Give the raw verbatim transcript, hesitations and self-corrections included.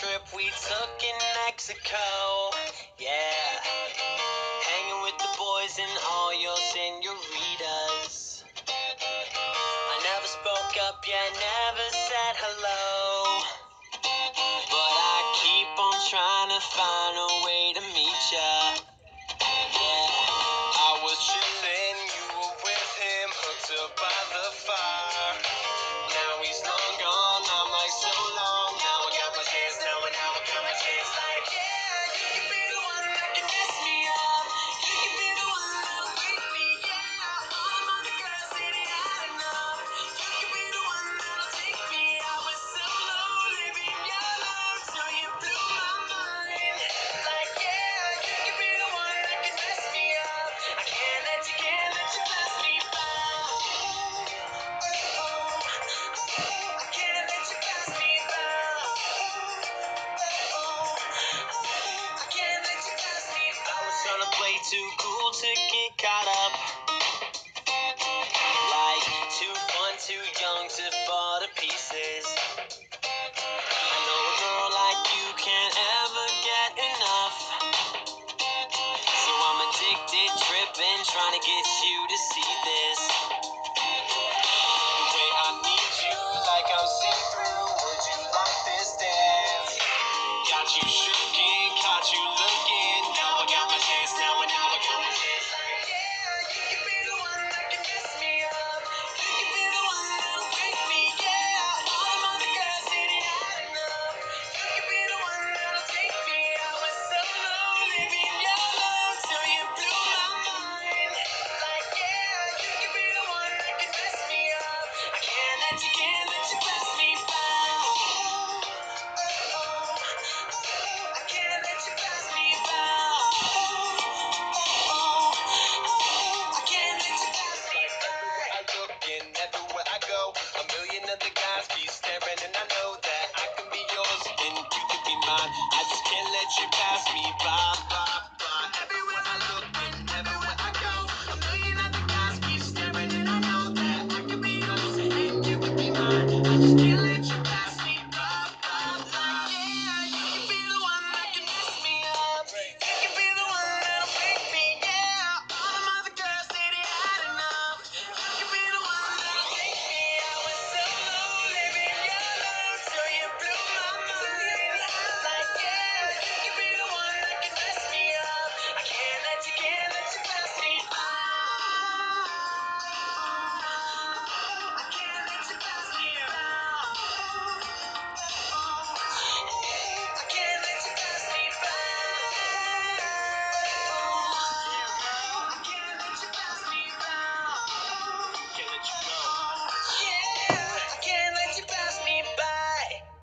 trip we took in Mexico. Yeah, hanging with the boys and all your senoritas. I never spoke up, yeah, never said hello, but I keep on trying to find a way to meet ya. Yeah, I was chillin', you were with him, hooked up by the fire.